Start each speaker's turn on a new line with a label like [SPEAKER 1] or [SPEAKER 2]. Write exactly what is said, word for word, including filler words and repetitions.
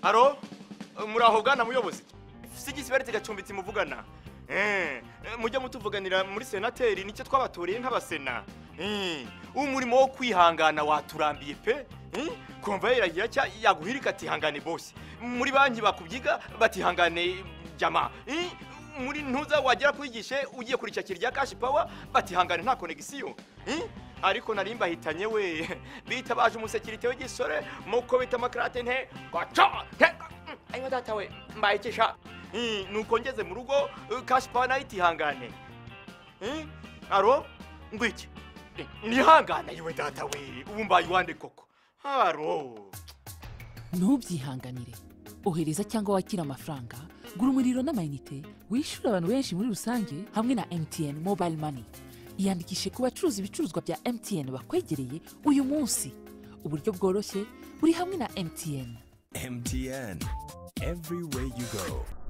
[SPEAKER 1] Aro murahogana muyobozi sigisi barite gacumbitsi muvugana eh mujya mutuvuganira muri senateri nicyo twabatoriye nk'abasena eh umurimo wo kwihangana waturambiye pe eh kumva yiragira cya yaguhirika ati hangane boss muri banki bakubyiga batihangane jama eh muri ntuza wagera kwigishe ugiye kuri cyakira rya cash power batihangane nta connection eh ariko narimba hitanye we bita baje umusekirite w'igisore muko bita makrate nte gacha ayo data we mbayikisha eh nuko ngeze mu rugo cash power nayo ihangane eh aro ngwiki nihangana yiwe data we ubu mbaye wande koko aro
[SPEAKER 2] ntubyihanganire ohereza cyangwa wakira amafaranga gura umuriro n'amayinite wishura abantu benshi muri rusange hamwe na M T N Mobile Money iyandikishe ku bacuruza ibicuruzwa bya M T N bakwegereye uyu munsi uburyo bworoshye buri hamwe na M T N
[SPEAKER 3] M T N everywhere you go.